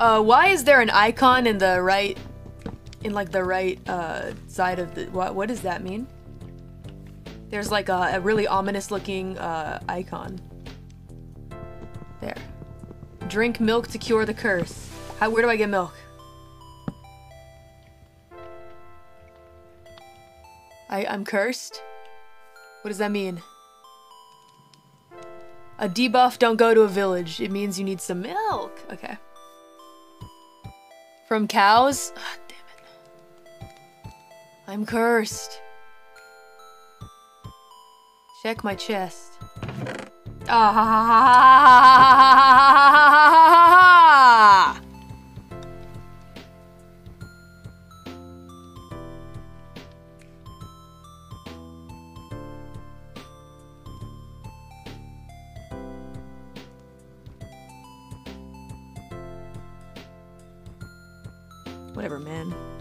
Why is there an icon in the right, like the right side of the, what does that mean? There's like a really ominous looking icon. There. Drink milk to cure the curse. Where do I get milk? I'm cursed? What does that mean? A debuff, don't go to a village. It means you need some milk. Okay. From cows? Ah, damn it. I'm cursed. Check my chest. Ah ha ha ha ha ha ha ha. Whatever, man.